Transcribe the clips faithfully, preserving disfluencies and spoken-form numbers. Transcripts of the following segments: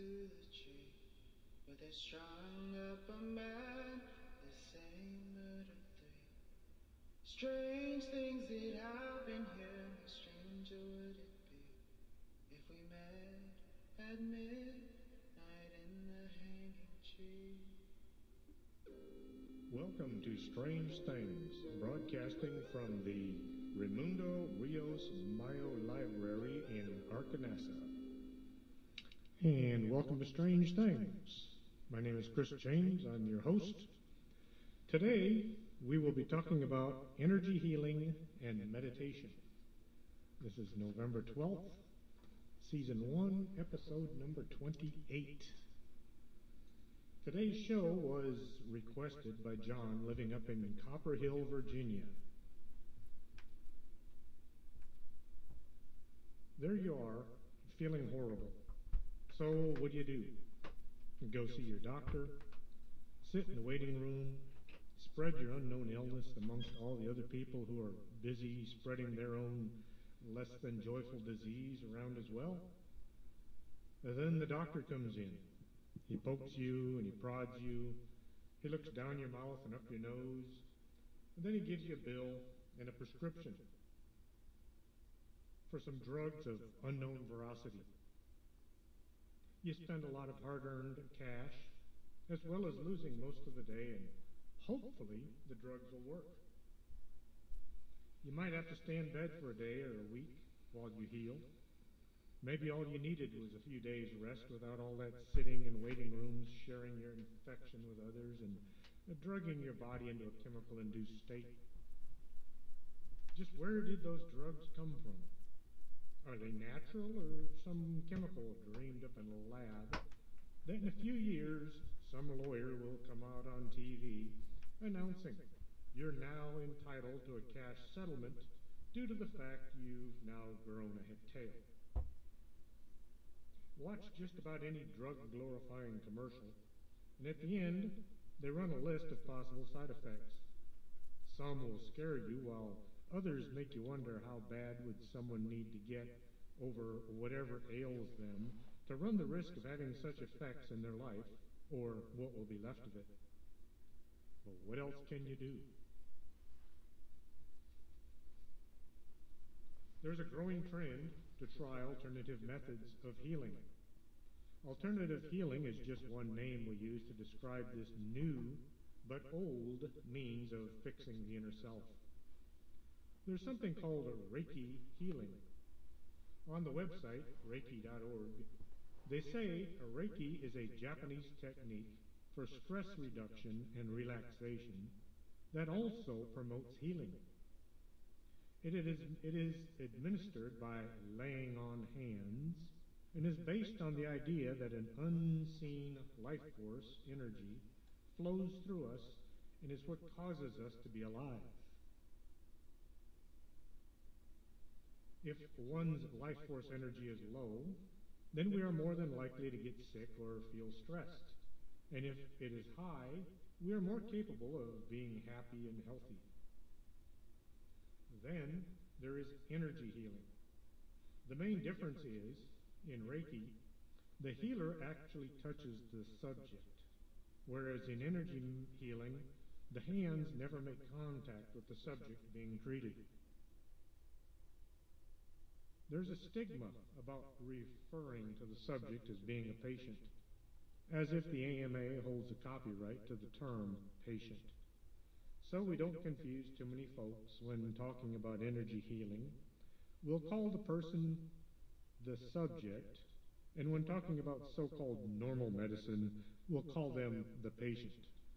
to the tree, where they strung up a man, the same murder three. Strange things did happen here, no stranger would it be if we met at midnight in the hanging tree. Welcome to Strange Things, broadcasting from the Raimundo Rios Mayo Library in Arcanasa. And welcome to Strange Things. My name is Chris James. I'm your host. Today, we will be talking about energy healing and meditation. This is November twelfth, Season one, Episode number twenty-eight. Today's show was requested by John living up in Copper Hill, Virginia. There you are, feeling horrible. So what do you do? Go see your doctor, sit in the waiting room, spread your unknown illness amongst all the other people who are busy spreading their own less than joyful disease around as well? And then the doctor comes in. He pokes you and he prods you. He looks down your mouth and up your nose. And then he gives you a bill and a prescription for some drugs of unknown veracity. You spend a lot of hard-earned cash, as well as losing most of the day, and hopefully the drugs will work. You might have to stay in bed for a day or a week while you heal. Maybe all you needed was a few days rest without all that sitting in waiting rooms, sharing your infection with others, and uh, drugging your body into a chemical-induced state. Just where did those drugs come from? Are they natural or some chemical dreamed up in a lab that in a few years some lawyer will come out on T V announcing you're now entitled to a cash settlement due to the fact you've now grown a tail? Watch just about any drug-glorifying commercial, and at the end, they run a list of possible side effects. Some will scare you, while others make you wonder how bad would someone need to get over whatever ails them to run the risk of having such effects in their life, or what will be left of it. Well, what else can you do? There's a growing trend to try alternative methods of healing. Alternative healing is just one name we use to describe this new but old means of fixing the inner self. There's something called a Reiki healing. On the website, reiki dot org, they say a Reiki is a Japanese technique for stress reduction and relaxation that also promotes healing. It is, it is administered by laying on hands and is based on the idea that an unseen life force, energy, flows through us and is what causes us to be alive. If one's life force energy is low, then we are more than likely to get sick or feel stressed. And if it is high, we are more capable of being happy and healthy. Then there is energy healing. The main difference is, in Reiki, the healer actually touches the subject, whereas in energy healing, the hands never make contact with the subject being treated. There's a stigma about referring to the subject as being a patient, as if the A M A holds a copyright to the term patient. So we don't confuse too many folks when talking about energy healing. We'll call the person the subject, and when talking about so-called normal medicine, we'll call them the patient.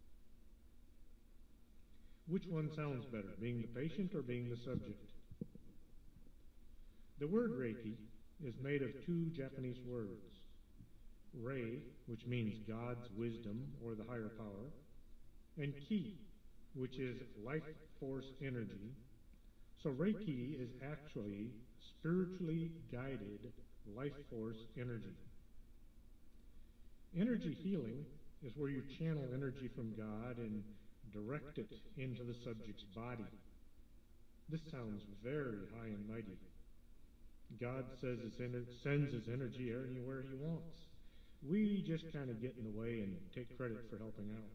Which one sounds better, being the patient or being the subject? The word Reiki is made of two Japanese words. Rei, which means God's wisdom or the higher power, and Ki, which is life force energy. So Reiki is actually spiritually guided life force energy. Energy healing is where you channel energy from God and direct it into the subject's body. This sounds very high and mighty. God says his ener- sends his energy anywhere he wants. We just kind of get in the way and take credit for helping out.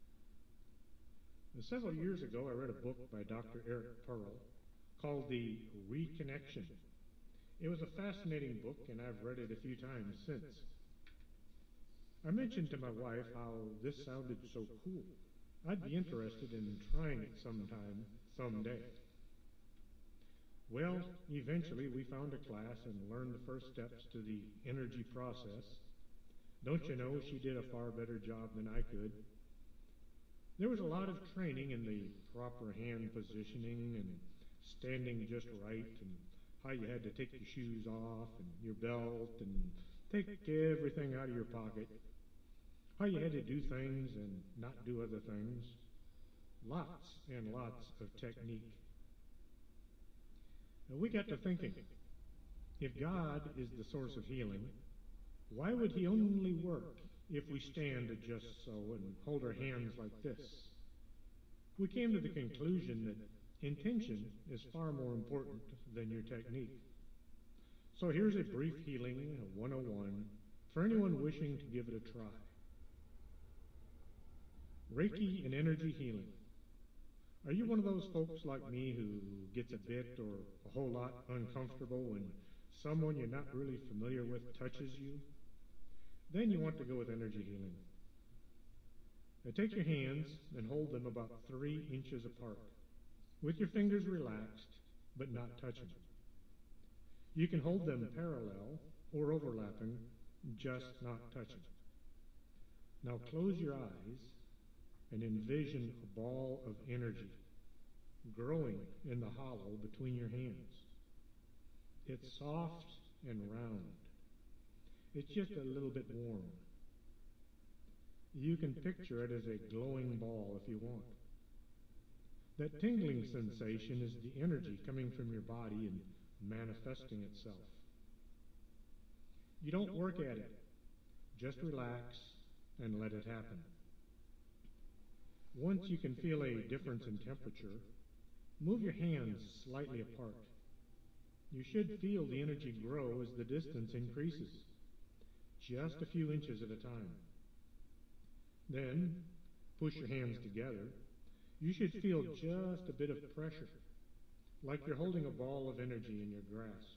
Now, several years ago, I read a book by Doctor Eric Pearl called The Reconnection. It was a fascinating book, and I've read it a few times since. I mentioned to my wife how this sounded so cool. I'd be interested in trying it sometime, someday. Well, eventually we found a class and learned the first steps to the energy process. Don't you know, she did a far better job than I could. There was a lot of training in the proper hand positioning and standing just right, and how you had to take your shoes off and your belt and take everything out of your pocket, how you had to do things and not do other things. Lots and lots of technique. Now, we got to thinking, if God is the source of healing, why would he only work if we stand just so and hold our hands like this? We came to the conclusion that intention is far more important than your technique. So here's a brief healing one oh one for anyone wishing to give it a try. Reiki and energy healing. Are you one of those folks like me who gets a bit or a whole lot uncomfortable when someone you're not really familiar with touches you? Then you want to go with energy healing. Now take your hands and hold them about three inches apart, with your fingers relaxed but not touching. You can hold them parallel or overlapping, just not touching. Now close your eyes and envision a ball of energy growing in the hollow between your hands. It's soft and round. It's just a little bit warm. You can picture it as a glowing ball if you want. That tingling sensation is the energy coming from your body and manifesting itself. You don't work at it. Just relax and let it happen. Once you can feel a difference in temperature, move your hands slightly apart. You should feel the energy grow as the distance increases, just a few inches at a time. Then, push your hands together. You should feel just a bit of pressure, like you're holding a ball of energy in your grasp.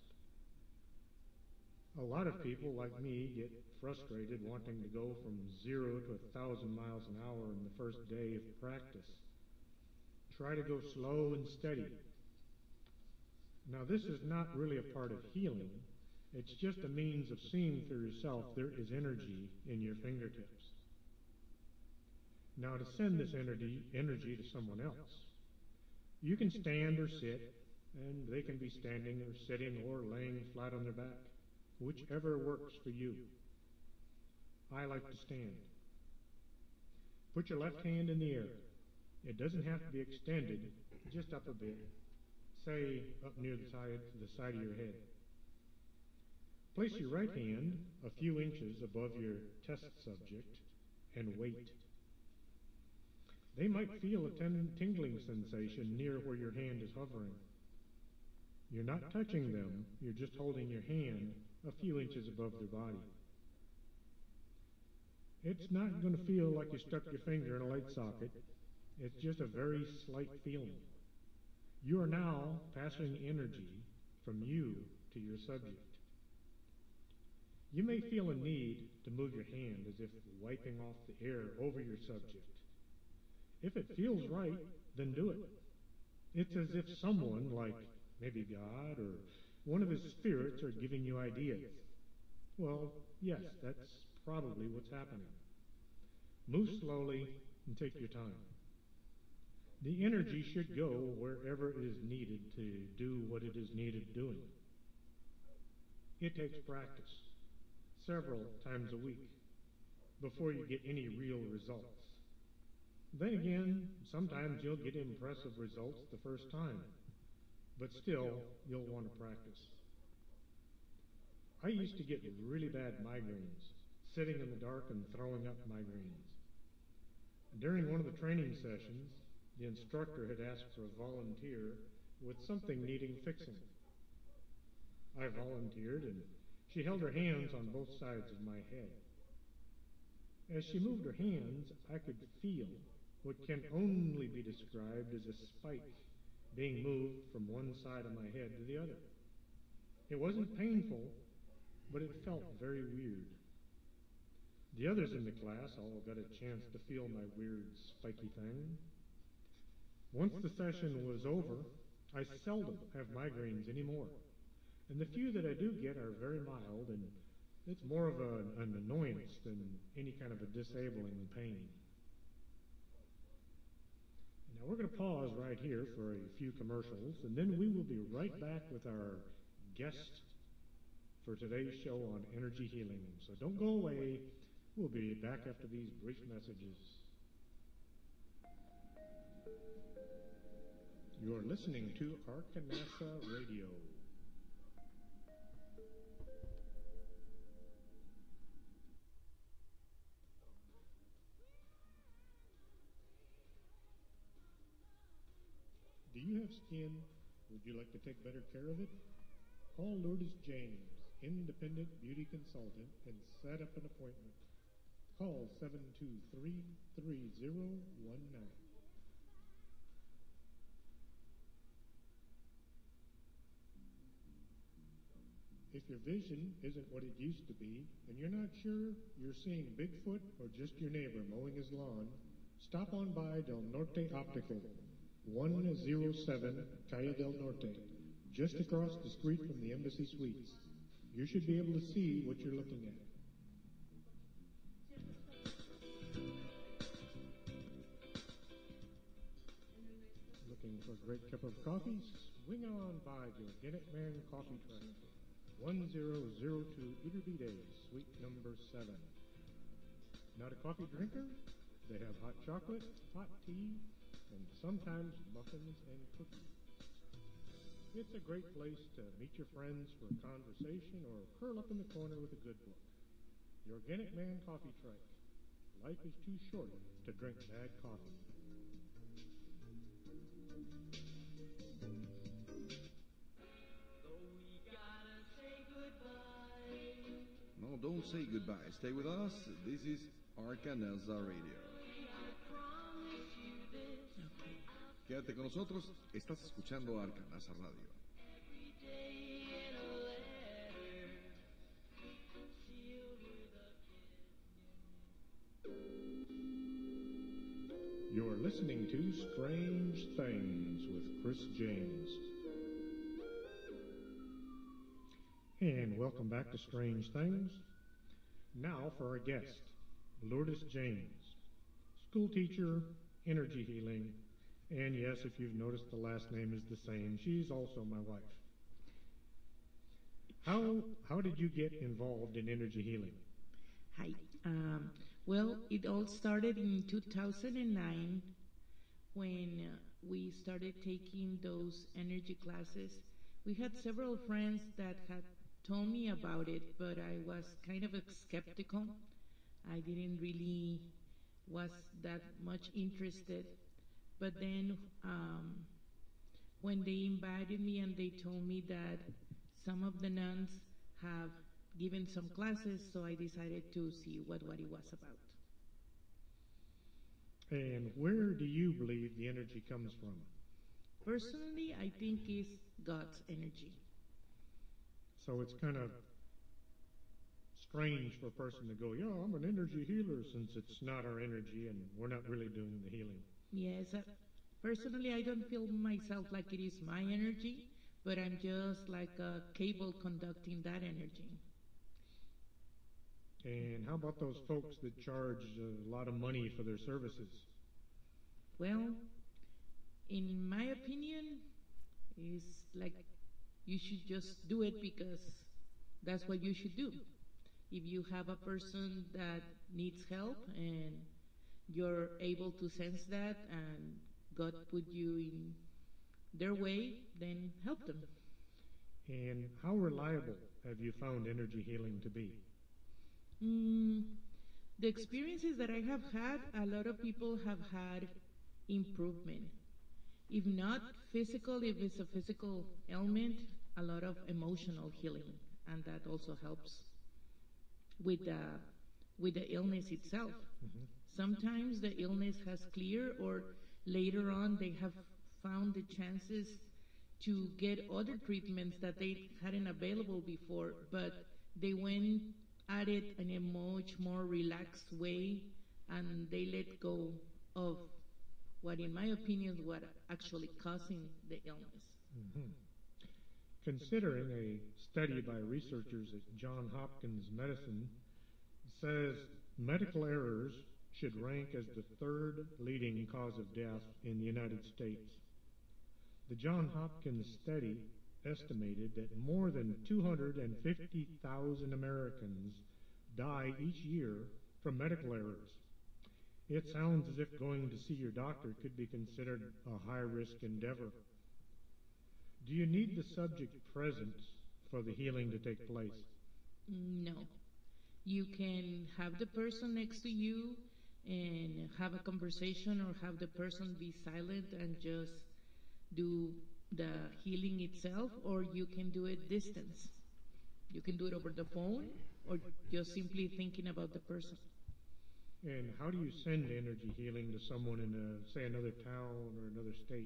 A lot of people, like me, get frustrated wanting to go from zero to a thousand miles an hour in the first day of practice. Try to go slow and steady. Now, this is not really a part of healing. It's just a means of seeing for yourself there is energy in your fingertips. Now, to send this energy, energy to someone else, you can stand or sit, and they can be standing or sitting or laying flat on their back, whichever works for you. I like to stand. Put your left hand in the air. It doesn't have to be extended, just up a bit, say up near the side, the side of your head. Place your right hand a few inches above your test subject and wait. They might feel a ten- tingling sensation near where your hand is hovering. You're not touching them, you're just holding your hand a few inches above their body. It's not going to feel like you stuck your finger in a light socket. It's just a very slight feeling. You are now passing energy from you to your subject. You may feel a need to move your hand as if wiping off the air over your subject. If it feels right, then do it. It's as if someone, like maybe God or one of his spirits, are giving you ideas. Well, yes, that's probably what's happening. Move slowly and take your time. The energy should go wherever it is needed to do what it is needed doing. It takes practice, several times a week, before you get any real results. Then again, sometimes you'll get impressive results the first time, but still, you'll want to practice. I used to get really bad migraines, sitting in the dark and throwing up migraines. During one of the training sessions, the instructor had asked for a volunteer with something needing fixing. I volunteered, and she held her hands on both sides of my head. As she moved her hands, I could feel what can only be described as a spike being moved from one side of my head to the other. It wasn't painful, but it felt very weird. The others in the class all got a chance to feel my weird spiky thing. Once the session was over, I seldom have migraines anymore, and the few that I do get are very mild, and it's more of a, an annoyance than any kind of a disabling pain. Now we're going to pause right here for a few commercials, and then we will be right back with our guest for today's show on energy healing. So don't go away. We'll be back after these brief messages. You're listening to Arkanasa Radio. Do you have skin? Would you like to take better care of it? Call Lourdes James, independent beauty consultant, and set up an appointment. Call seven two three, three zero one nine. If your vision isn't what it used to be, and you're not sure you're seeing Bigfoot or just your neighbor mowing his lawn, stop on by Del Norte Optical, one oh seven Calle del Norte, just across the street from the Embassy Suites. You should be able to see what you're looking at. Looking for a great cup of coffee? Swing on by the Organic Man Coffee Truck, one oh oh two Iturbide, suite number seven. Not a coffee drinker? They have hot chocolate, hot tea, and sometimes muffins and cookies. It's a great place to meet your friends for a conversation or curl up in the corner with a good book. The Organic Man Coffee Truck. Life is too short to drink bad coffee. No, don't say goodbye. Stay with us. This is Arkanasa Radio. Quédate con nosotros. Estás escuchando Arkanasa Radio. You're listening to Strange Things with Chris James. And welcome back to Strange Things. Now for our guest, Lourdes James, school teacher, energy healing, and yes, if you've noticed, the last name is the same. She's also my wife. How how did you get involved in energy healing? Hi. Um, well, it all started in two thousand nine when uh, we started taking those energy classes. We had several friends that had told me about it, but I was kind of skeptical. I didn't really was that much interested. But then um, when they invited me and they told me that some of the nuns have given some classes, so I decided to see what, what it was about. And where do you believe the energy comes from? Personally, I think it's God's energy. So it's kind of strange for a person to go, yeah, I'm an energy healer, since it's not our energy and we're not really doing the healing. Yes, uh, personally, I don't feel myself like it is my energy, but I'm just like a cable conducting that energy. And how about those folks that charge a lot of money for their services? Well, in my opinion, it's like you should just do it because that's what you should do. If you have a person that needs help and you're able to sense that and God put you in their way, then help them. And how reliable have you found energy healing to be? Mm, the experiences that I have had, a lot of people have had improvement. If not physical, if it's a physical ailment, a lot of emotional healing, and that also helps with the with the illness itself. Mhm. Sometimes the illness has cleared, or later on they have found the chances to get other treatments that they hadn't available before, but they went at it in a much more relaxed way, and they let go of what, in my opinion, is what actually causing the illness. Mhm. Considering a study by researchers at Johns Hopkins Medicine says medical errors should rank as the third leading cause of death in the United States. The Johns Hopkins study estimated that more than two hundred fifty thousand Americans die each year from medical errors. It sounds as if going to see your doctor could be considered a high-risk endeavor. Do you need the subject present for the healing to take place? No. You can have the person next to you and have a conversation, or have the person be silent and just do the healing itself, or you can do it distance. You can do it over the phone, or just simply thinking about the person. And how do you send energy healing to someone in, a, say, another town or another state?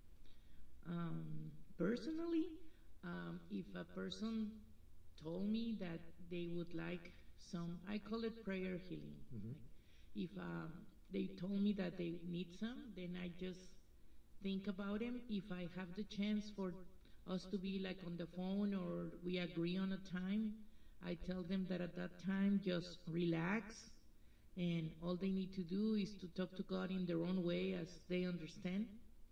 Um, personally, um, if a person told me that they would like some, I call it prayer healing. Mhm. If um, they told me that they need some, then I just think about them. If I have the chance for us to be like on the phone, or we agree on a time, I tell them that at that time just relax, and all they need to do is to talk to God in their own way as they understand.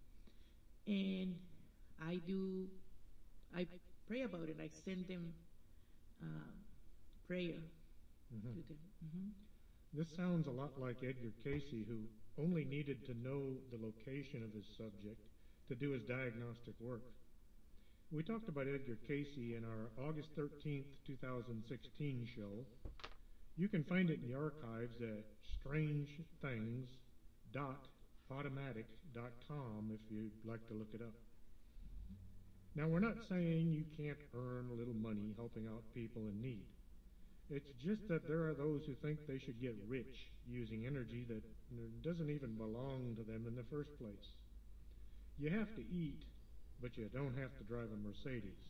And I do, I pray about it. I send them uh, prayer Mhm. to them. Mhm. This sounds a lot like Edgar Casey, who only needed to know the location of his subject to do his diagnostic work. We talked about Edgar Casey in our August thirteenth, two thousand sixteen show. You can find it in the archives at strange things dot podomatic dot com if you'd like to look it up. Now, we're not saying you can't earn a little money helping out people in need. It's just that there are those who think they should get rich using energy that doesn't even belong to them in the first place. You have to eat, but you don't have to drive a Mercedes.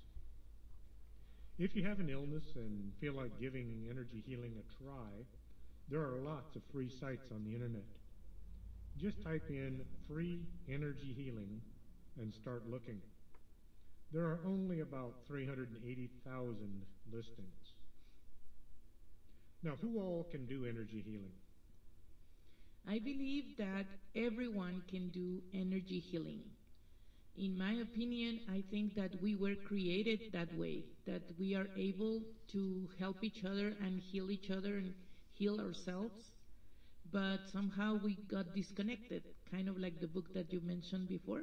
If you have an illness and feel like giving energy healing a try, there are lots of free sites on the internet. Just type in free energy healing and start looking. There are only about three hundred eighty thousand listings. Now, who all can do energy healing? I believe that everyone can do energy healing. In my opinion, I think that we were created that way, that we are able to help each other and heal each other and heal ourselves, but somehow we got disconnected, kind of like the book that you mentioned before.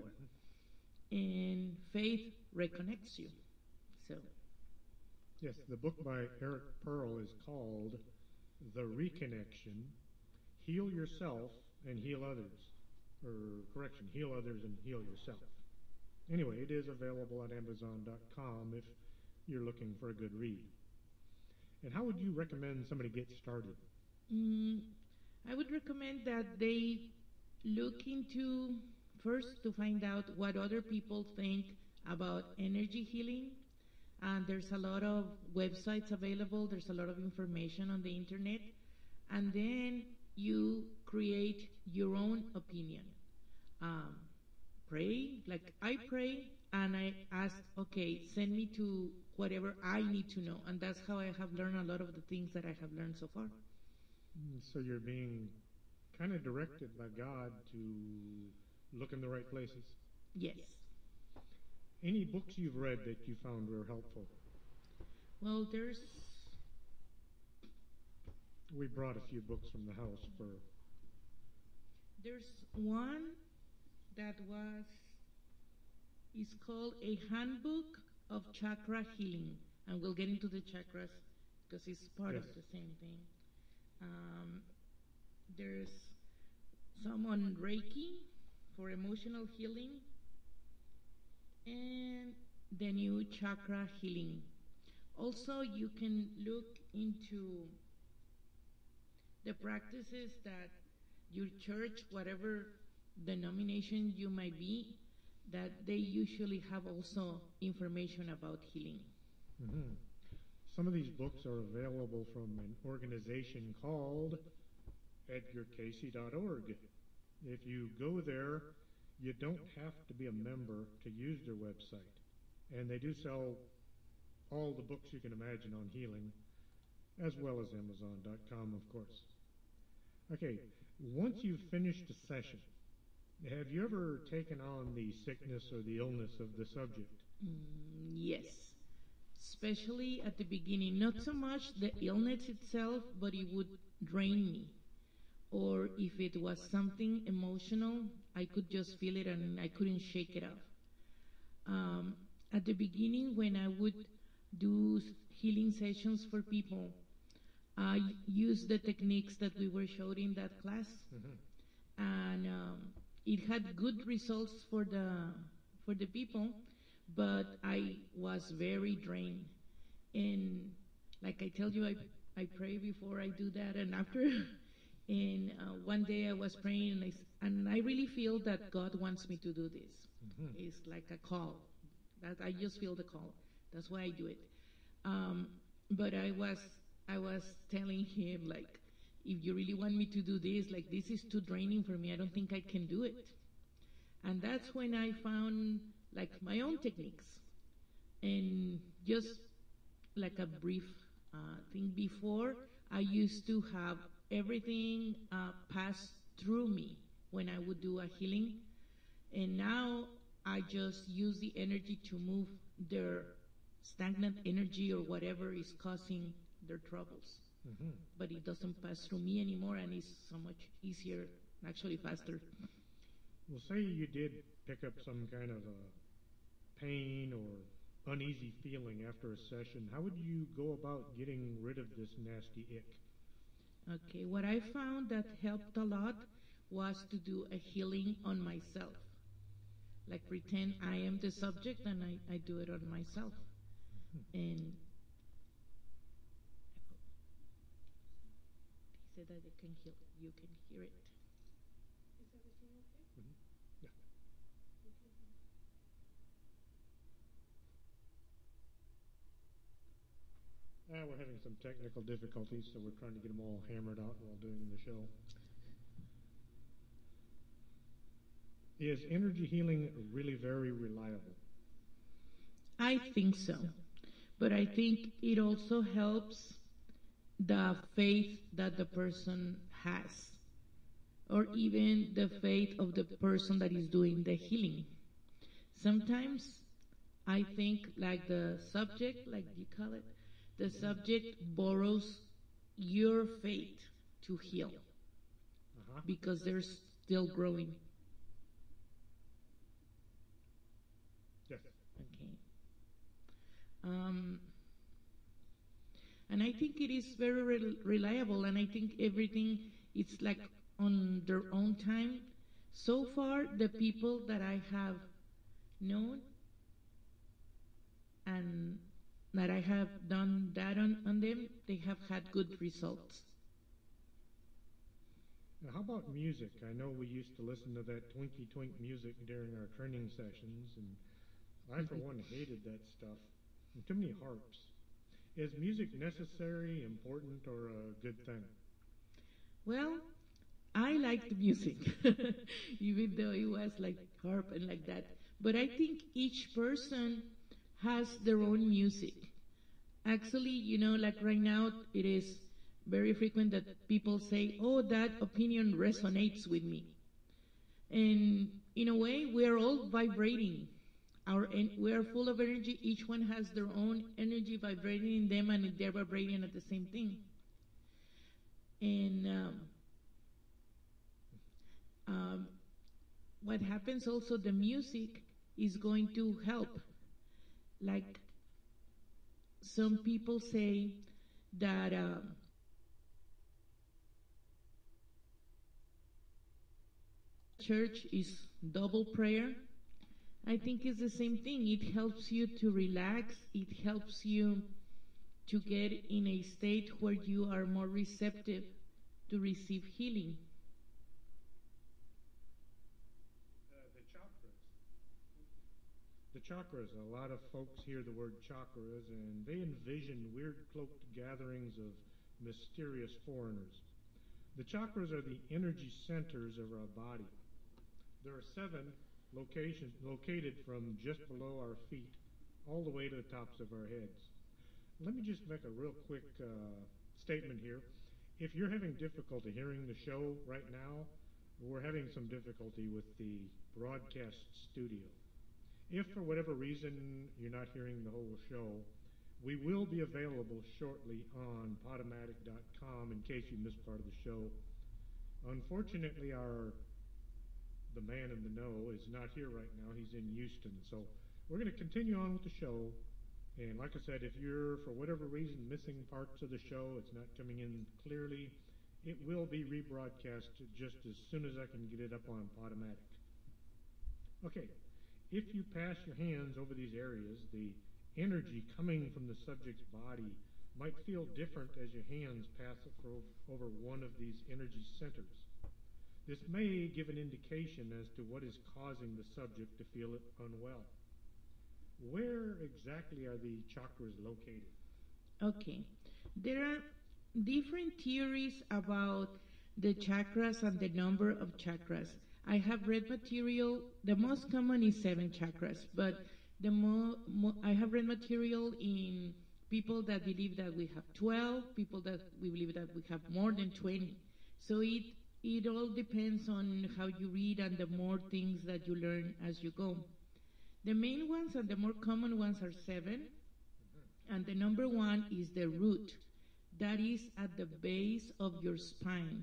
And faith reconnects you. So, Yes, the book by Eric Pearl is called The Reconnection, Heal Yourself and Heal Others. Or, correction, Heal Others and Heal Yourself. Anyway, it is available at amazon dot com if you're looking for a good read. And how would you recommend somebody get started? mm, I would recommend that they look into first to find out what other people think about energy healing. And there's a lot of websites available, there's a lot of information on the internet. And then you create your own opinion. Um, pray, like I pray, and I ask, okay, send me to whatever I need to know. And that's how I have learned a lot of the things that I have learned so far. Mm, So you're being kind of directed by God to look in the right places. Yes. Any books you've read that you found were helpful? Well, there's We brought a few books from the house for. there's one that was is called A Handbook of Chakra Healing, and we'll get into the chakras because it's part Yes. of the same thing. Um, there's some on Reiki for emotional healing, and the new chakra healing. Also, you can look into the practices that your church, whatever denomination you might be, that they usually have also information about healing. Mm-hmm. Some of these books are available from an organization called edgar casey dot org. If you go there, you don't have to be a member to use their website. And they do sell all the books you can imagine on healing, as well as amazon dot com, of course. Okay, once you've finished a session, have you ever taken on the sickness or the illness of the subject? Mm, yes, especially at the beginning. Not so much the illness itself, but it would drain me. Or if it was something emotional, I could just feel it and I couldn't shake it off. Um, at the beginning, when I would do healing sessions for people, I used the techniques that we were showed in that class, mm-hmm. and um, it had good results for the for the people, but I was very drained. And like I tell you, I I pray before I do that and after. And uh, one day I was praying, and I, and I really feel that God wants me to do this. Mm-hmm. It's like a call. That I just feel the call. That's why I do it. Um, but I was I was telling him, like, if you really want me to do this, like, this is too draining for me. I don't think I can do it. And that's when I found, like, my own techniques. And just like a brief uh, thing before, I used to have everything uh, pass through me when I would do a healing. And now I just use the energy to move their stagnant energy or whatever is causing their troubles. Mm-hmm. But it doesn't pass through me anymore, and it's so much easier, actually faster. Well, say you did pick up some kind of a pain or uneasy feeling after a session. How would you go about getting rid of this nasty ick? Okay, what I found that helped a lot was to do a healing on myself. Like pretend I am the subject and I, I do it on myself. Mm-hmm. And he said that it can heal, you can hear it. Is everything okay? Mm-hmm. Yeah. Uh, we're having some technical difficulties, so we're trying to get them all hammered out while doing the show. Is energy healing really very reliable? I think so. But I think it also helps the faith that the person has, or even the faith of the person that is doing the healing. Sometimes I think like the subject, like you call it, the subject borrows your faith to heal, uh-huh. because they're still growing. Yes. Okay. Um, and I think it is very re- reliable, and I think everything it's like on their own time. So far, the people that I have known and that I have done that on, on them, they have had good results. Now, how about music? I know we used to listen to that twinky twink music during our training sessions, and I, for one, hated that stuff. And too many harps. Is music necessary, important, or a good thing? Well, I like the music, even though it was like harp and like that. But I think each person has their own music. Actually, you know, like right now, it is very frequent that people say, oh, that opinion resonates with me. And in a way, we are all vibrating. Our en- we are full of energy. Each one has their own energy vibrating in them, and they're vibrating at the same thing. And um, um, what happens also, the music is going to help. Like some people say that um, church is double prayer. I think it's the same thing. It helps you to relax. It helps you to get in a state where you are more receptive to receive healing? Uh, the chakras. The chakras. A lot of folks hear the word chakras and they envision weird cloaked gatherings of mysterious foreigners. The chakras are the energy centers of our body. There are seven locations located from just below our feet all the way to the tops of our heads. Let me just make a real quick uh, statement here. If you're having difficulty hearing the show right now, we're having some difficulty with the broadcast studio. If for whatever reason you're not hearing the whole show, we will be available shortly on Podomatic dot com in case you missed part of the show. Unfortunately, our the man in the know is not here right now. He's in Houston. So we're going to continue on with the show. And like I said, if you're, for whatever reason, missing parts of the show, it's not coming in clearly, it will be rebroadcast just as soon as I can get it up on Podomatic. Okay, if you pass your hands over these areas, the energy coming from the subject's body might feel different as your hands pass over one of these energy centers. This may give an indication as to what is causing the subject to feel it unwell. Where exactly are the chakras located? Okay. There are different theories about the chakras and the number of chakras. I have read material, the most common is seven chakras, but the mo, mo, I have read material in people that believe that we have twelve, people that we believe that we have more than twenty. So it it all depends on how you read and the more things that you learn as you go. The main ones and the more common ones are seven, and the number one is the root. That is at the base of your spine.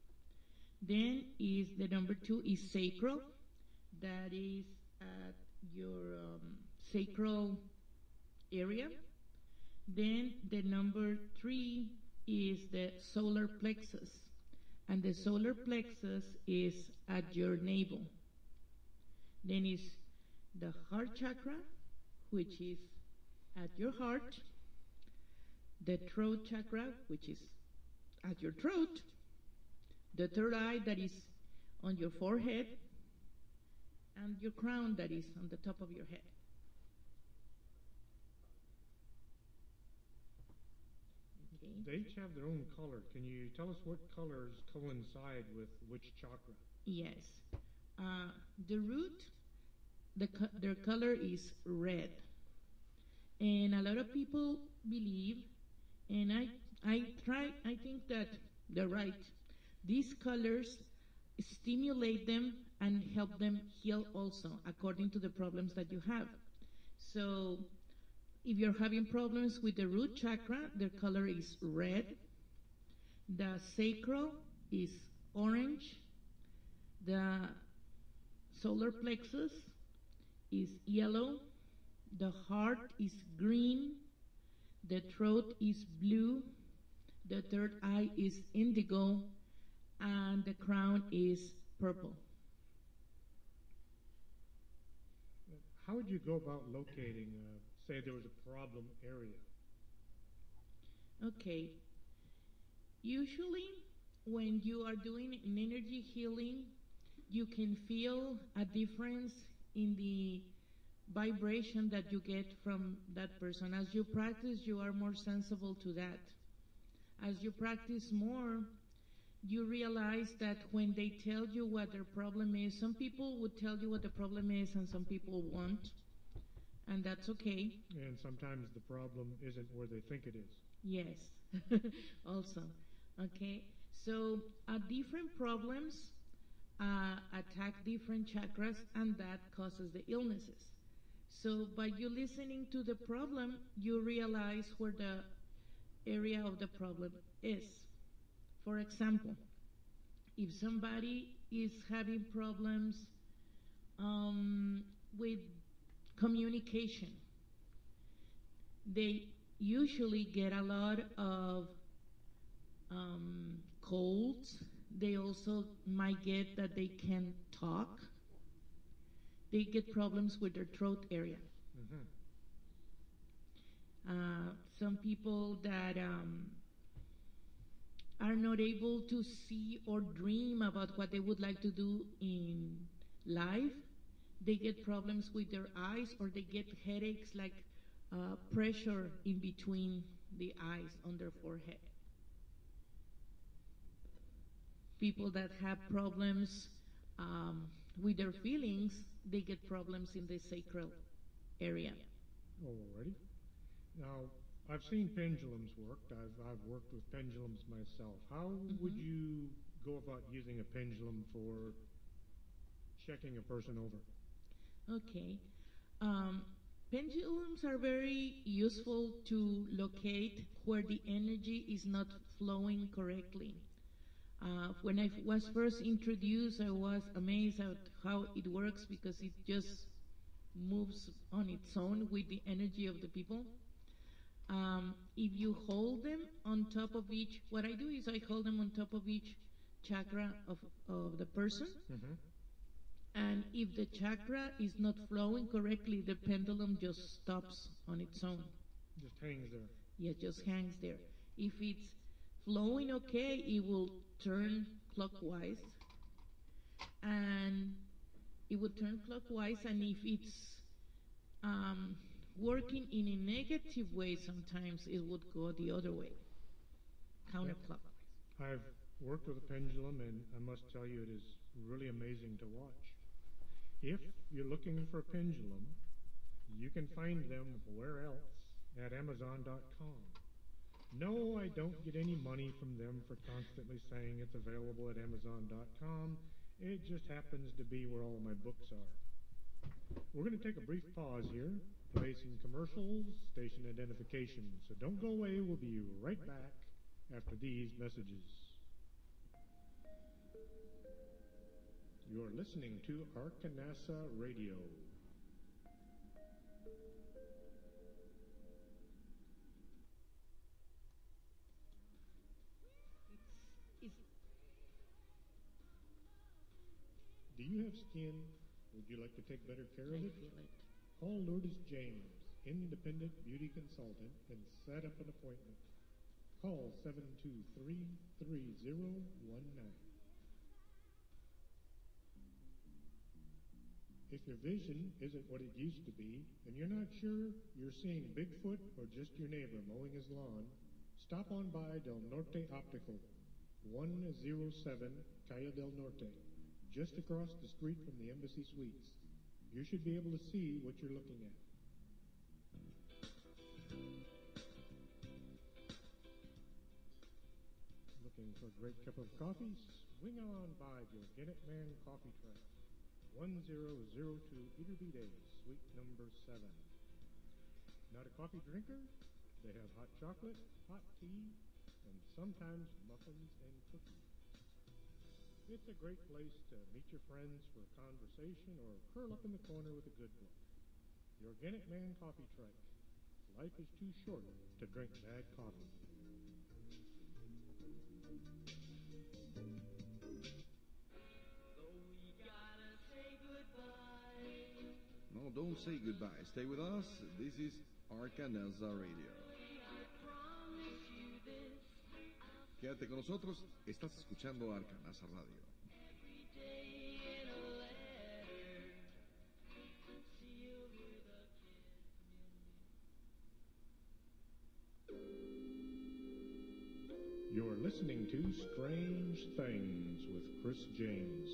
Then is the number two is sacral. That is at your um, sacral area. Then the number three is the solar plexus. And the solar plexus is at your navel. Then is the heart chakra, which is at your heart. The throat chakra, which is at your throat. The third eye, that is on your forehead. And your crown, that is on the top of your head. Okay. They each have their own color. Can you tell us what colors coincide with which chakra? Yes. Uh, the root, the co- their color is red. And a lot of people believe, and I, I try, I think that they're right. These colors stimulate them and help them heal also, according to the problems that you have. So, if you're having problems with the root chakra, their color is red. The sacral is orange. The solar plexus is yellow. The heart is green. The throat is blue. The third eye is indigo. And the crown is purple. How would you go about locating, uh, say there was a problem area? Okay. Usually, when you are doing an energy healing, you can feel a difference in the vibration that you get from that person. As you practice, you are more sensible to that. As you practice more, you realize that when they tell you what their problem is, some people would tell you what the problem is and some people won't, and that's okay. And sometimes the problem isn't where they think it is. Yes, also. Okay, so uh, different problems uh, attack different chakras, and that causes the illnesses. So by you listening to the problem, you realize where the area of the problem is. For example, if somebody is having problems um, with communication, they usually get a lot of um, colds. They also might get that they can't talk. They get problems with their throat area. Mm-hmm. Uh, some people that um, are not able to see or dream about what they would like to do in life. They get problems with their eyes, or they get headaches, like uh, pressure in between the eyes on their forehead. People that have problems um, with their feelings, they get problems in the sacral area. Alrighty. Now, I've seen pendulums work. I've, I've worked with pendulums myself. How would Mhm. you go about using a pendulum for checking a person over? Okay. Um, Pendulums are very useful to locate where the energy is not flowing correctly. Uh, when I f- was first introduced, I was amazed at how it works because it just moves on its own with the energy of the people. Um, if you hold them on top of each, what I do is I hold them on top of each chakra of, of the person. Mm-hmm. And if the chakra is not flowing correctly, the pendulum just stops on its own. Just hangs there. Yeah, it just hangs there. If it's flowing okay, it will turn clockwise, and it will turn clockwise. And if it's um, working in a negative way, sometimes it would go the other way, counterclockwise. I've worked with a pendulum, and I must tell you, it is really amazing to watch. If you're looking for a pendulum, you can find them where else? At Amazon dot com. No, I don't get any money from them for constantly saying it's available at Amazon dot com. It just happens to be where all my books are. We're going to take a brief pause here, play some commercials, station identification. So don't go away. We'll be right back after these messages. You're listening to Arkanasa Radio. It's, Do you have skin? Would you like to take better care I of it? feel it. Call Lourdes James, independent beauty consultant, and set up an appointment. Call seven two three, three zero one nine. If your vision isn't what it used to be, and you're not sure you're seeing Bigfoot or just your neighbor mowing his lawn, stop on by Del Norte Optical, one oh seven Calle del Norte, just across the street from the Embassy Suites. You should be able to see what you're looking at. Looking for a great cup of coffee? Swing on by the Organic Man Coffee Truck, one thousand two Iturbide, suite number seven. Not a coffee drinker? They have hot chocolate, hot tea, and sometimes muffins and cookies. It's a great place to meet your friends for a conversation or curl up in the corner with a good book. The Organic Man Coffee Truck. Life is too short to drink bad coffee. No, don't say goodbye. Stay with us. This is Arkanasa Radio. Quédate con nosotros. Estás escuchando Arkanasa Radio. You're listening to Strange Things with Chris James.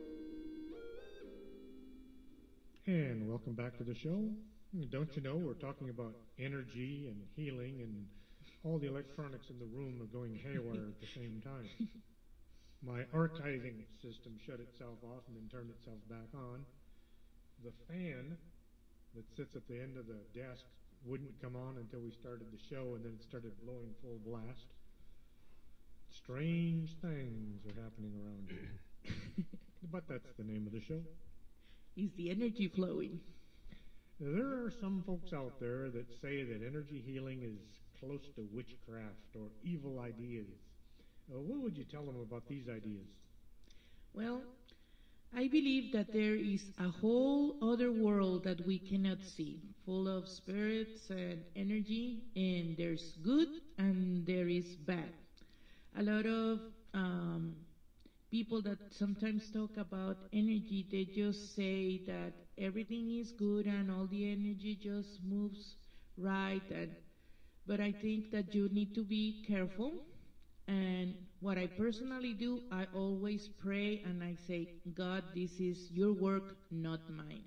And welcome back to the show. Don't you know we're talking about energy and healing, and all the electronics in the room are going haywire at the same time. My archiving system shut itself off and then turned itself back on. The fan that sits at the end of the desk wouldn't come on until we started the show, and then it started blowing full blast. Strange things are happening around here. But that's the name of the show. Is the energy flowing? Now, there are some folks out there that say that energy healing is close to witchcraft or evil ideas. Uh, what would you tell them about these ideas? Well, I believe that there is a whole other world that we cannot see, full of spirits and energy, and there's good and there is bad. a lot of um, people that sometimes talk about energy, they just say that everything is good and all the energy just moves right. And but I think that you need to be careful. And what I personally do, I always pray and I say, God, this is your work, not mine.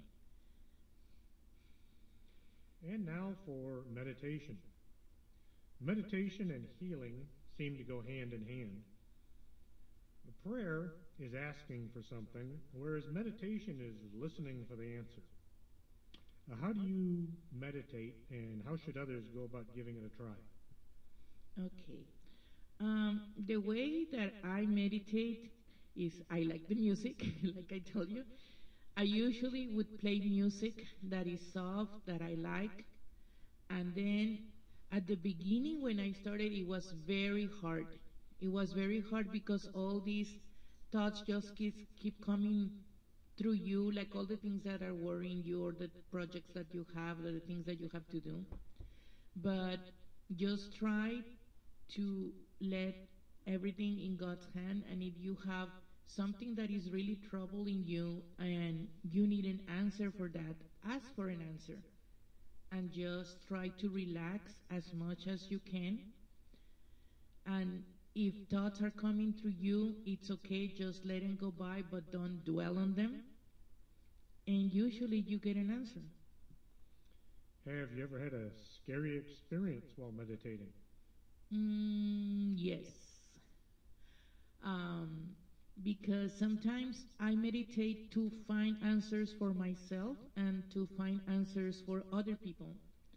And now for meditation. Meditation and healing seem to go hand in hand. The prayer is asking for something, whereas meditation is listening for the answer. Now, how do you meditate, and how should others go about giving it a try? Okay. Um, the way that I meditate is I like the music, like I told you. I usually would play music that is soft, that I like. And then at the beginning, when I started, it was very hard. It was very hard because all these thoughts just keep, keep coming through you, like all the things that are worrying you, or the projects that you have, or the things that you have to do. But just try to let everything in God's hand, and if you have something that is really troubling you and you need an answer for that, ask for an answer and just try to relax as much as you can. And if thoughts are coming through you, it's okay, just let them go by, but don't dwell on them. And usually you get an answer. Have you ever had a scary experience while meditating? Mm, yes. Um, because sometimes I meditate to find answers for myself and to find answers for other people.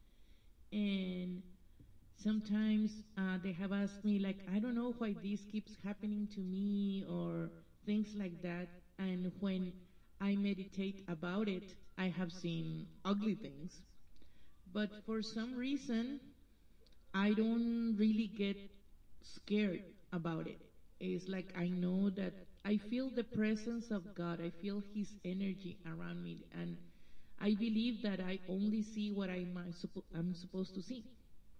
And sometimes uh, they have asked me, like, I don't know why this keeps happening to me, or things like that. And when I meditate about it, I have seen ugly things. But for some reason, I don't really get scared about it. It's like I know that I feel the presence of God. I feel His energy around me. And I believe that I only see what I'm, uh, suppo- I'm supposed to see.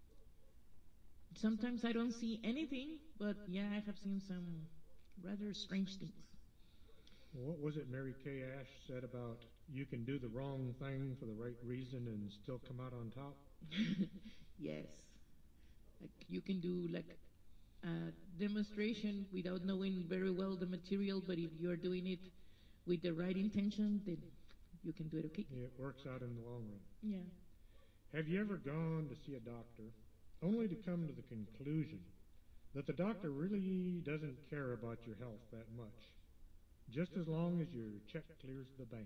Sometimes I don't see anything, but yeah, I have seen some rather strange things. What was it Mary Kay Ash said about you can do the wrong thing for the right reason and still come out on top? Yes. Like you can do like a demonstration without knowing very well the material, but if you're doing it with the right intention, then you can do it okay. It works out in the long run. Yeah. Have you ever gone to see a doctor only to come to the conclusion that the doctor really doesn't care about your health that much, just as long as your check clears the bank?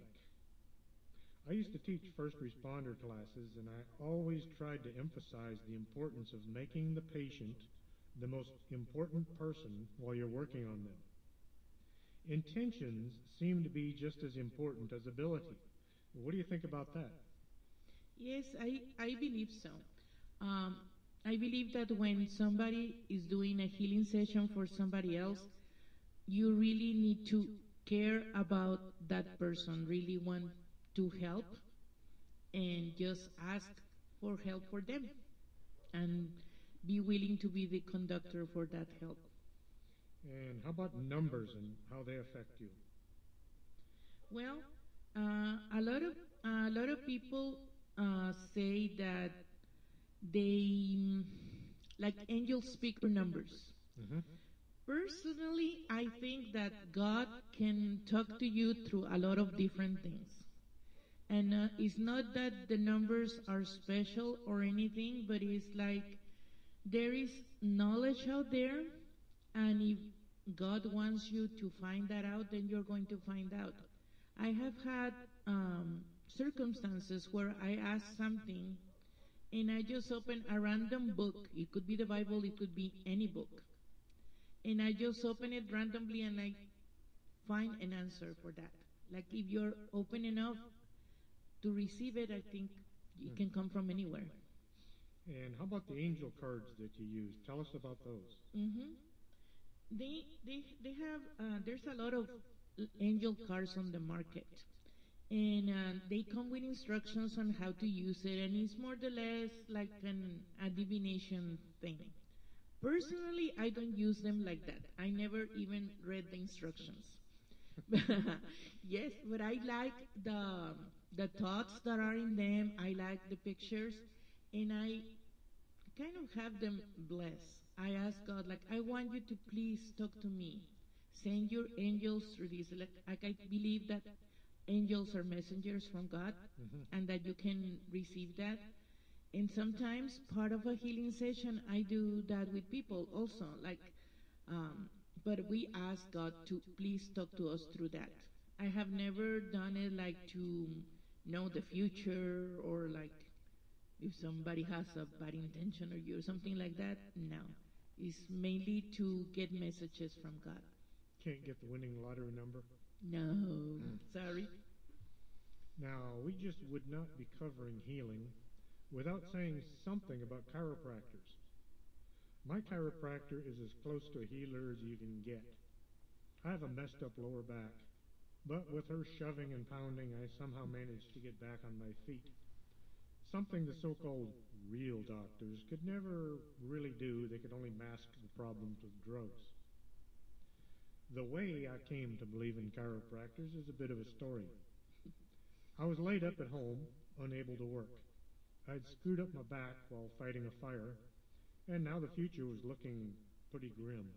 I used to teach first responder classes, and I always tried to emphasize the importance of making the patient the most important person while you're working on them. Intentions seem to be just as important as ability. What do you think about that? Yes, I, I believe so. Um, I believe that when somebody is doing a healing session for somebody else, you really need to care about that person, really want to help, and just ask for help for them, and be willing to be the conductor for that help. And how about numbers and how they affect you? Well, uh, a lot of a lot of people uh, say that they mm, like angels speak through numbers. Mm-hmm. Personally, I think that God can talk to you through a lot of different things. And uh, it's not that the numbers are special or anything, but it's like there is knowledge out there, and if God wants you to find that out, then you're going to find out. I have had um, circumstances where I ask something, and I just open a random book. It could be the Bible, it could be any book. And I just open it randomly and I find an answer for that. Like if you're open enough to receive it, I think it can come from anywhere. And how about the angel cards that you use? Tell us about those. Mm-hmm. They they they have uh, there's a lot of l- angel cards on the market, and uh, they come with instructions on how to use it, and it's more or less like an a divination thing. Personally, I don't use them like that. I never even read the instructions. Yes, but I like the the thoughts that are in them. I like the pictures, and I kind of have them blessed. I ask God, like, I want you to please talk to me. Send your angels through this. Like, like I believe that angels are messengers from God, Hmm. and that you can receive that. And sometimes part of a healing session, I do that with people also. Like, um, but we ask God to please talk to us through that. I have never done it like to know the future, or like if somebody has a bad intention or you or something like that. No, it's mainly to get messages from God. Can't get the winning lottery number. No, sorry. Now, we just would not be covering healing without saying something about chiropractors. My chiropractor is as close to a healer as you can get. I have a messed up lower back, but with her shoving and pounding, I somehow managed to get back on my feet. Something the so-called real doctors could never really do. They could only mask the problems with drugs. The way I came to believe in chiropractors is a bit of a story. I was laid up at home, unable to work. I'd screwed up my back while fighting a fire, and now the future was looking pretty grim.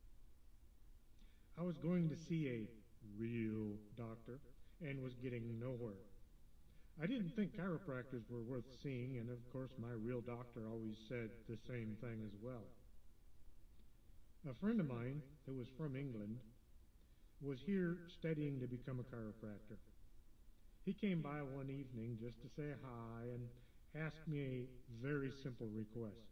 I was going to see a real doctor and was getting nowhere. I didn't think chiropractors were worth seeing, and of course my real doctor always said the same thing as well. A friend of mine who was from England was here studying to become a chiropractor. He came by one evening just to say hi and asked me a very simple request.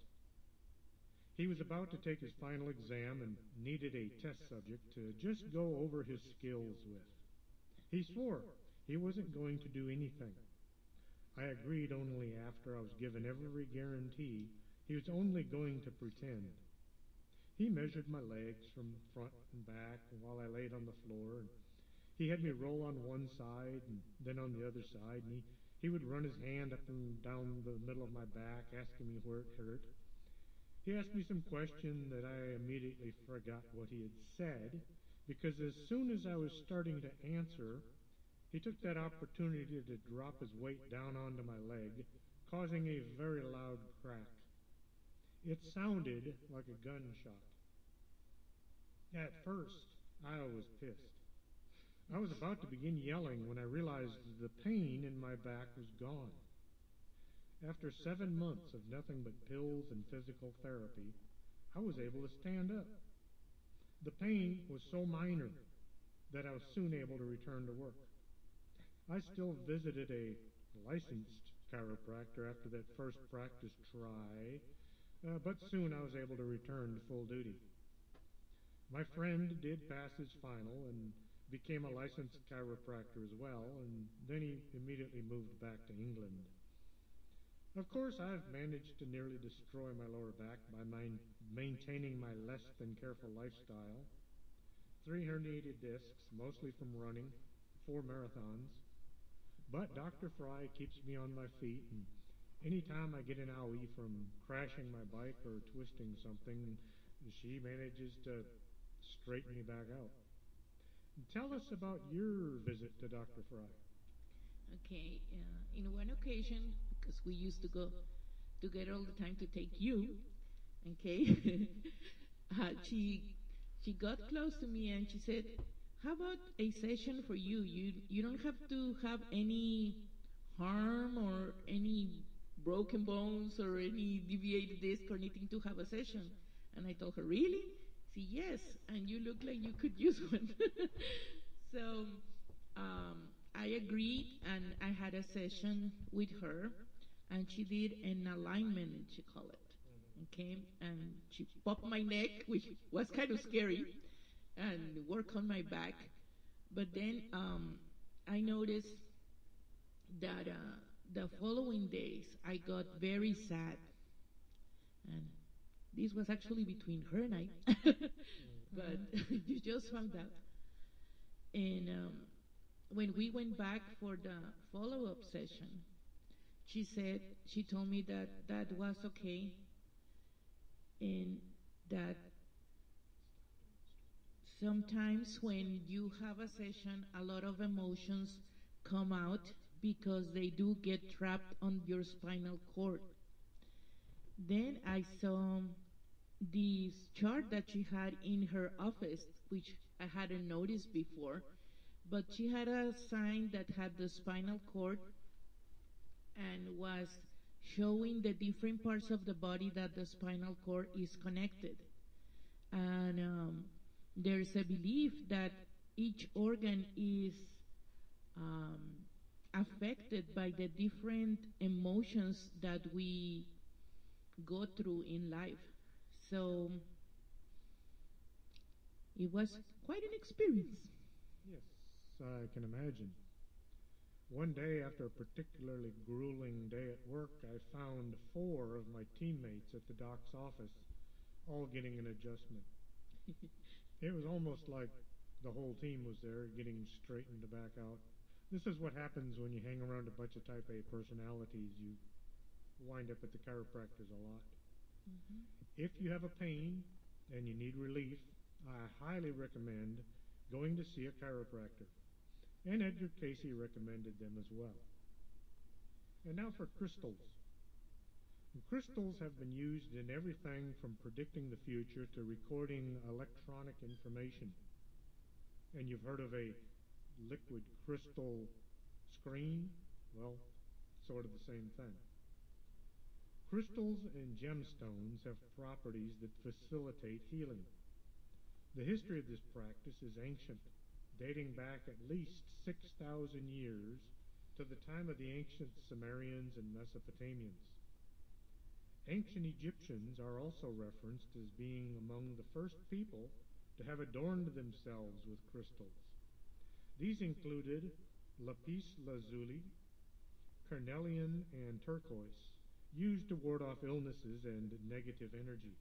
He was about to take his final exam and needed a test subject to just go over his skills with. He swore he wasn't going to do anything. I agreed only after I was given every guarantee he was only going to pretend. He measured my legs from front and back while I laid on the floor, and he had me roll on one side and then on the other side, and he, he would run his hand up and down the middle of my back, asking me where it hurt. He asked me some question that I immediately forgot what he had said, because as soon as I was starting to answer, he took that opportunity to drop his weight down onto my leg, causing a very loud crack. It sounded like a gunshot. At first, I was pissed. I was about to begin yelling when I realized the pain in my back was gone. After seven months of nothing but pills and physical therapy, I was able to stand up. The pain was so minor that I was soon able to return to work. I still visited a licensed chiropractor after that first practice try, uh, but soon I was able to return to full duty. My friend did pass his final and became a licensed chiropractor as well, and then he immediately moved back to England. Of course, I've managed to nearly destroy my lower back by my maintaining my less than careful lifestyle. Three herniated discs, mostly from running, four marathons. But Doctor Fry keeps me on my feet, and anytime I get an owie from crashing my bike or twisting something, she manages to straighten me back out. Tell us about your visit to Doctor Fry. Okay, uh, in one occasion, because we used to go together all the time to take you, okay, uh, she she got close to me and she said, "How about a session for you? You you don't have to have any harm or any broken bones or any deviated disc or anything to have a session." And I told her, "Really?" She, "Yes, and you look like you could use one." So um, I agreed, and I had a session with her, and she did an alignment, she called it. Okay, and she popped my neck, which was kind of scary, and worked on my back. But then um, I noticed that uh, the following days I got very sad, and this was actually between her and I, but you just found out. And um, when we went back for the follow-up session, she said she told me that that was okay, and that sometimes when you have a session, a lot of emotions come out because they do get trapped on your spinal cord. Then I saw this chart that she had in her office, which I hadn't noticed before, but she had a sign that had the spinal cord and was showing the different parts of the body that the spinal cord is connected. And um, there's a belief that each organ is um, affected by the different emotions that we go through in life. So it was quite an experience. Yes, I can imagine. One day, after a particularly grueling day at work, I found four of my teammates at the doc's office, all getting an adjustment. It was almost like the whole team was there, getting straightened back out. This is what happens when you hang around a bunch of type A personalities. You wind up at the chiropractors a lot. Mhm. If you have a pain and you need relief, I highly recommend going to see a chiropractor. And Edgar Casey recommended them as well. And now for crystals. And crystals have been used in everything from predicting the future to recording electronic information. And you've heard of a liquid crystal screen? Well, sort of the same thing. Crystals and gemstones have properties that facilitate healing. The history of this practice is ancient, dating back at least six thousand years to the time of the ancient Sumerians and Mesopotamians. Ancient Egyptians are also referenced as being among the first people to have adorned themselves with crystals. These included lapis lazuli, carnelian, and turquoise, used to ward off illnesses and negative energy.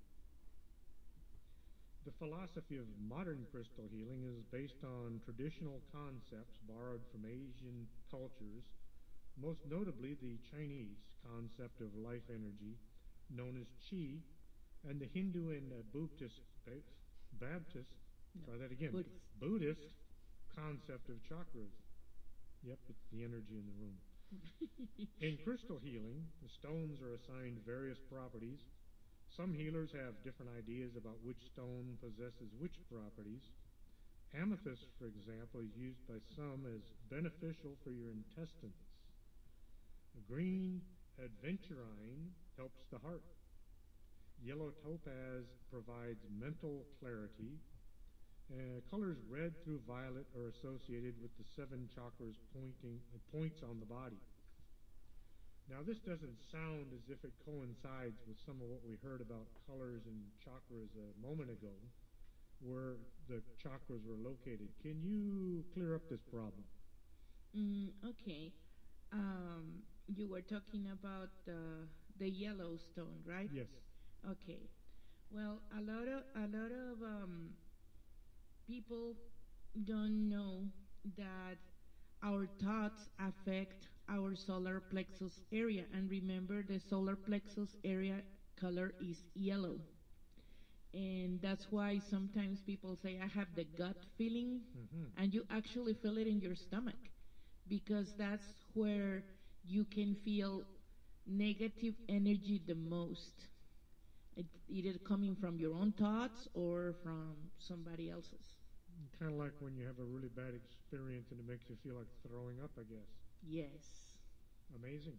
The philosophy of modern crystal healing is based on traditional concepts borrowed from Asian cultures, most notably the Chinese concept of life energy, known as qi, and the Hindu and uh, Buddhist, Baptist, No, try that again, Buddhist. Buddhist concept of chakras. Yep, it's the energy in the room. In crystal healing, the stones are assigned various properties. Some healers have different ideas about which stone possesses which properties. Amethyst, for example, is used by some as beneficial for your intestines. Green adventurine helps the heart. Yellow topaz provides mental clarity. Uh, colors red through violet are associated with the seven chakras pointing uh, points on the body. Now, this doesn't sound as if it coincides with some of what we heard about colors and chakras a moment ago, where the chakras were located. Can you clear up this problem? Mm, okay. Um, you were talking about the the Yellowstone, right? Yes. Okay. Well, a lot of a lot of um, people don't know that our thoughts affect our solar plexus area, and remember, the solar plexus area color is yellow, and that's why sometimes people say, I have the gut feeling, Mm-hmm. and you actually feel it in your stomach, because that's where you can feel negative energy the most, it, either coming from your own thoughts or from somebody else's. Kind of like when you have a really bad experience and it makes you feel like throwing up, I guess. Yes. Amazing.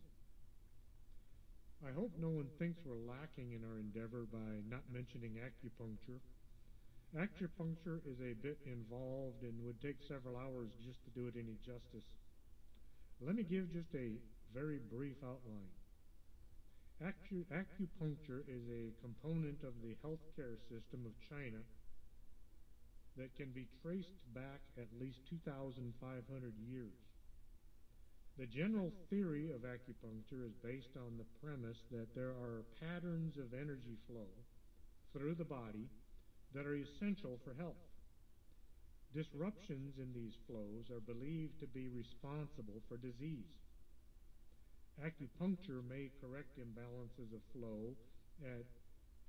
I hope no one thinks we're lacking in our endeavor by not mentioning acupuncture. Acupuncture is a bit involved and would take several hours just to do it any justice. Let me give just a very brief outline. Acu- acupuncture is a component of the healthcare system of China that can be traced back at least two thousand five hundred years. The general theory of acupuncture is based on the premise that there are patterns of energy flow through the body that are essential for health. Disruptions in these flows are believed to be responsible for disease. Acupuncture may correct imbalances of flow at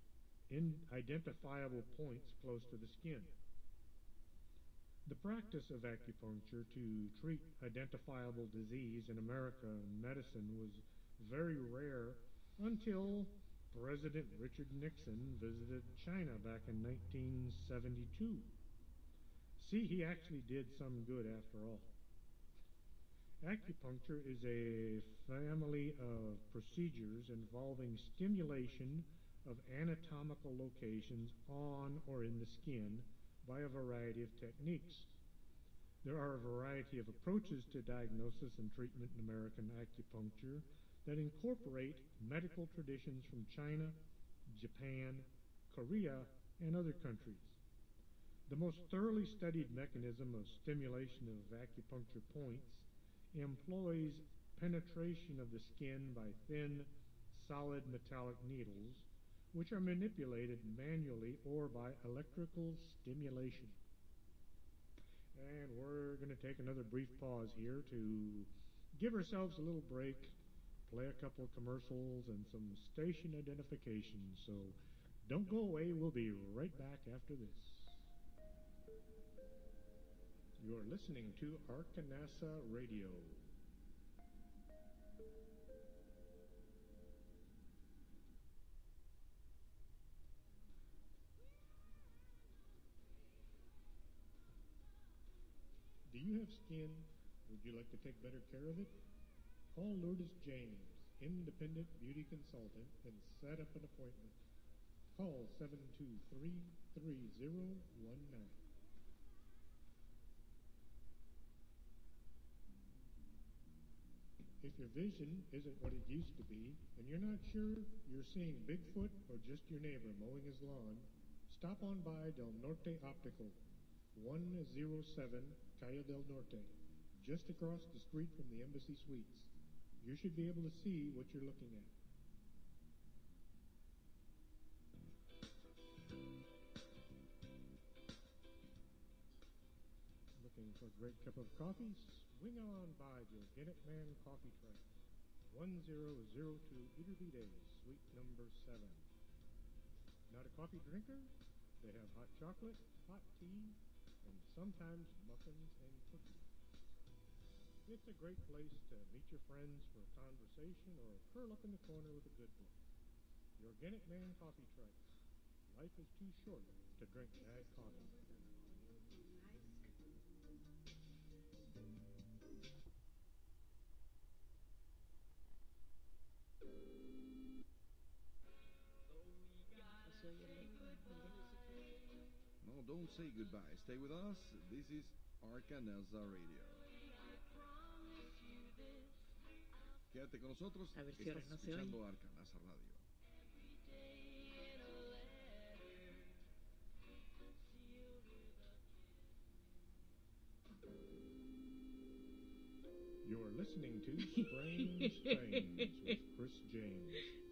identifiable points close to the skin. The practice of acupuncture to treat identifiable disease in America and medicine was very rare until President Richard Nixon visited China back in nineteen seventy-two. See, he actually did some good after all. Acupuncture is a family of procedures involving stimulation of anatomical locations on or in the skin by a variety of techniques. There are a variety of approaches to diagnosis and treatment in American acupuncture that incorporate medical traditions from China, Japan, Korea, and other countries. The most thoroughly studied mechanism of stimulation of acupuncture points employs penetration of the skin by thin, solid metallic needles, which are manipulated manually or by electrical stimulation. And we're going to take another brief pause here to give ourselves a little break, play a couple of commercials, and some station identification. So don't go away. We'll be right back after this. You're listening to Arkanasa Radio. Do you have skin? Would you like to take better care of it? Call Lourdes James, independent beauty consultant, and set up an appointment. Call seven two three, three zero one nine. If your vision isn't what it used to be, and you're not sure you're seeing Bigfoot or just your neighbor mowing his lawn, stop on by Del Norte Optical, one oh seven Calle del Norte, just across the street from the Embassy Suites. You should be able to see what you're looking at. Looking for a great cup of coffee? Swing on by the Organic Man Coffee Truck, one oh oh two Iturbide, suite number seven. Not a coffee drinker? They have hot chocolate, hot tea, and sometimes muffins and cookies. It's a great place to meet your friends for a conversation or curl up in the corner with a good book. The Organic Man Coffee Truck. Life is too short to drink bad coffee. No, don't say goodbye. Stay with us. This is Arkanasa Radio. Quédate con nosotros. A ver si ahora Estás no se oye. escuchando Arkanasa Radio. You're listening to Strange Things with Chris James.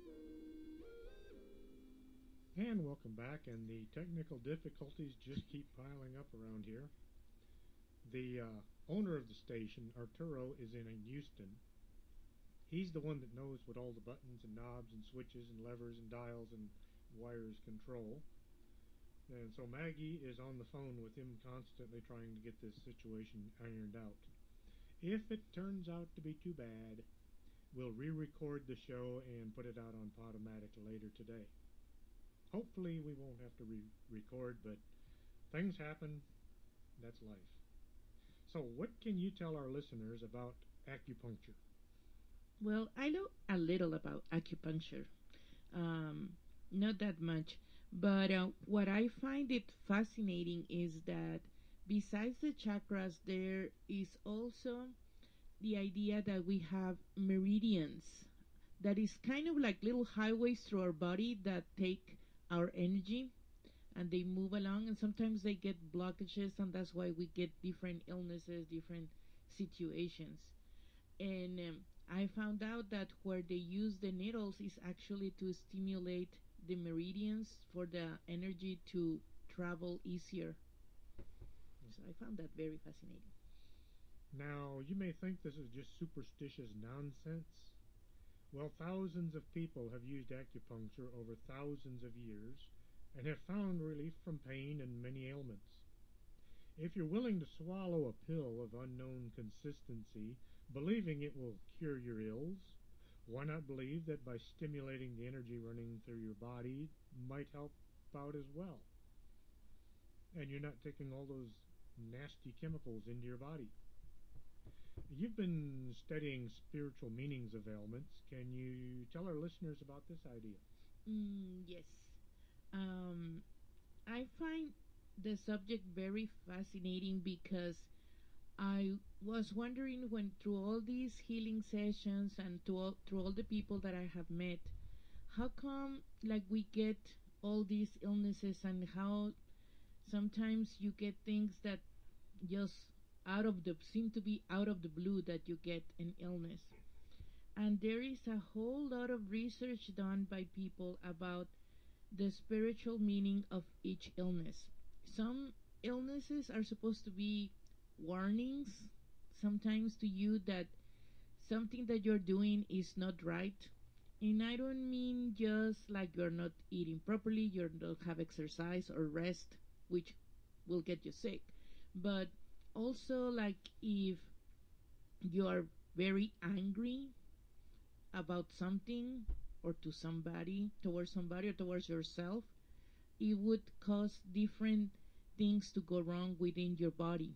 And welcome back, and the technical difficulties just keep piling up around here. The uh, owner of the station, Arturo, is in Houston. He's the one that knows what all the buttons and knobs and switches and levers and dials and wires control. And so Maggie is on the phone with him constantly trying to get this situation ironed out. If it turns out to be too bad, we'll re-record the show and put it out on Podomatic later today. Hopefully we won't have to re-record, but things happen. That's life. So what can you tell our listeners about acupuncture? Well, I know a little about acupuncture. Um, not that much. But uh, what I find it fascinating is that besides the chakras, there is also the idea that we have meridians. That is kind of like little highways through our body that take our energy and they move along, and sometimes they get blockages, and that's why we get different illnesses, different situations. And um, I found out that where they use the needles is actually to stimulate the meridians for the energy to travel easier. So I found that very fascinating. Now, you may think this is just superstitious nonsense. Well, thousands of people have used acupuncture over thousands of years, and have found relief from pain and many ailments. If you're willing to swallow a pill of unknown consistency, believing it will cure your ills, why not believe that by stimulating the energy running through your body might help out as well? And you're not taking all those nasty chemicals into your body. You've been studying spiritual meanings of ailments. Can you tell our listeners about this idea? Mm, yes. Um, I find the subject very fascinating because I was wondering when through all these healing sessions and through all, through all the people that I have met, how come like we get all these illnesses and how sometimes you get things that just out of the seem to be out of the blue that you get an illness. And there is a whole lot of research done by people about the spiritual meaning of each illness. Some illnesses are supposed to be warnings sometimes to you that something that you're doing is not right. And I don't mean just like you're not eating properly, you don't have exercise or rest, which will get you sick. But also, like if you are very angry about something or to somebody, towards somebody or towards yourself, it would cause different things to go wrong within your body.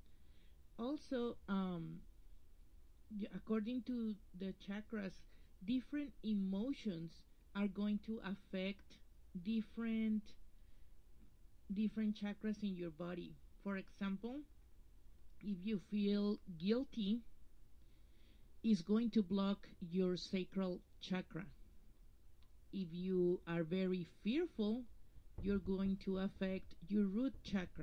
Also, um, y- according to the chakras, different emotions are going to affect different different chakras in your body. For example, if you feel guilty, is going to block your sacral chakra. If you are very fearful, you're going to affect your root chakra.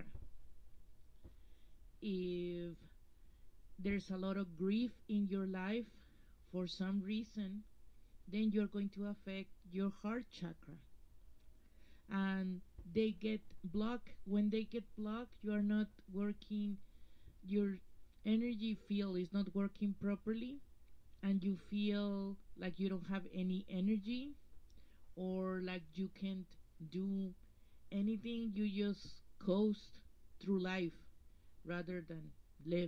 If there's a lot of grief in your life for some reason, then you're going to affect your heart chakra. And they get blocked. When they get blocked, you are not working, your energy field is not working properly, and you feel like you don't have any energy or like you can't do anything, you just coast through life rather than live.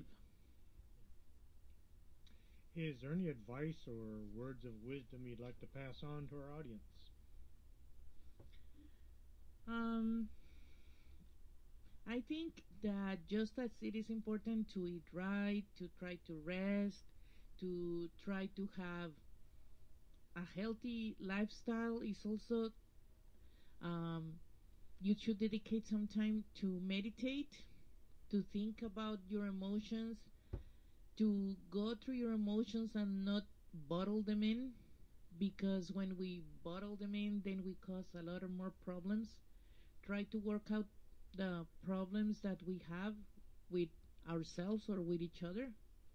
Is there any advice or words of wisdom you'd like to pass on to our audience? Um, I think that just as it is important to eat right, to try to rest, to try to have a healthy lifestyle, is also um, you should dedicate some time to meditate, to think about your emotions, to go through your emotions and not bottle them in, because when we bottle them in, then we cause a lot of more problems. Try to work out the problems that we have with ourselves or with each other,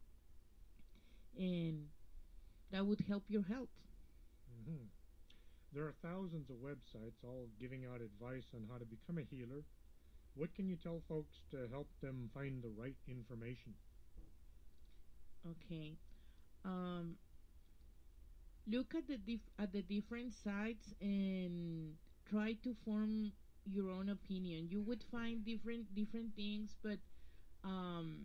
and that would help your health. Hmm. There are thousands of websites all giving out advice on how to become a healer. What can you tell folks to help them find the right information? Okay. Um, look at the dif- at the different sites and try to form your own opinion. You would find different different things, but um,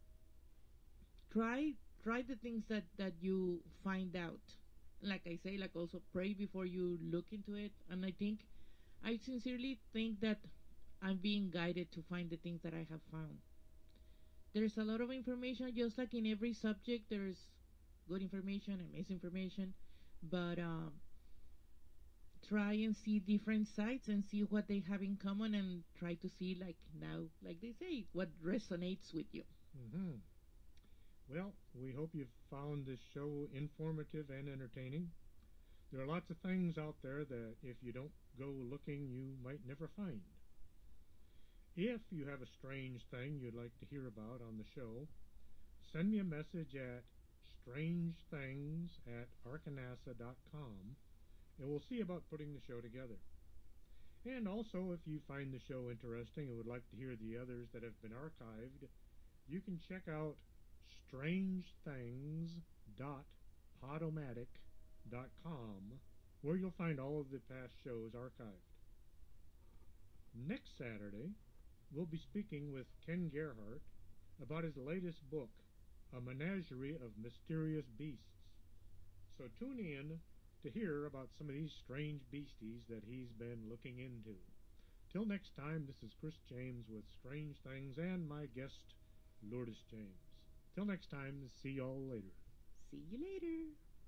try try the things that that you find out. Like I say, like also pray before you look into it. And I think I sincerely think that I'm being guided to find the things that I have found. There's a lot of information, just like in every subject. There's good information and misinformation, but um, try and see different sites and see what they have in common, and try to see, like now, like they say, what resonates with you. Hmm. Well, we hope you've found this show informative and entertaining. There are lots of things out there that if you don't go looking, you might never find. If you have a strange thing you'd like to hear about on the show, send me a message at strangethings at arcanasa dot com, and we'll see about putting the show together. And also, if you find the show interesting and would like to hear the others that have been archived, you can check out strangethings dot podomatic dot com, where you'll find all of the past shows archived. Next Saturday, we'll be speaking with Ken Gerhardt about his latest book, A Menagerie of Mysterious Beasts. So tune in to hear about some of these strange beasties that he's been looking into. Till next time, this is Chris James with Strange Things and my guest, Lourdes James. Till next time, see y'all later. See you later.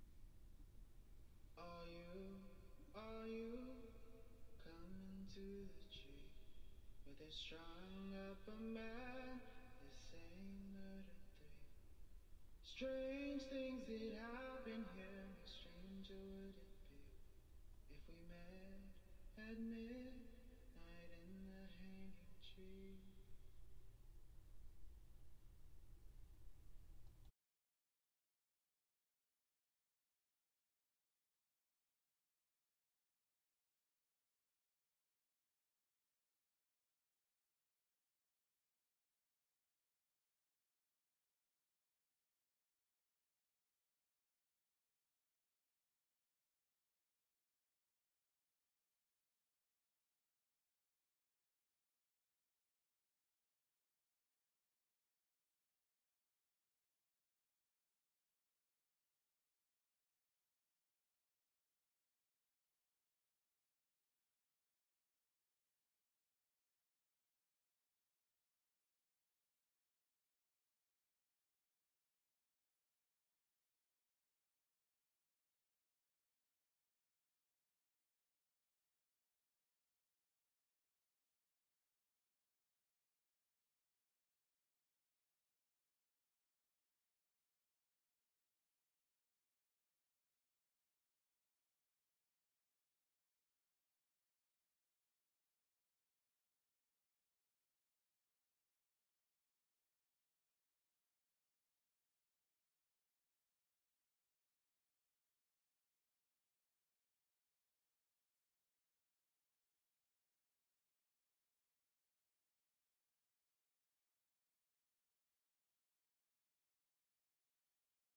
Are you, are you coming to the tree where they strung up a man, the same murder three? Strange things that happen here, no stranger would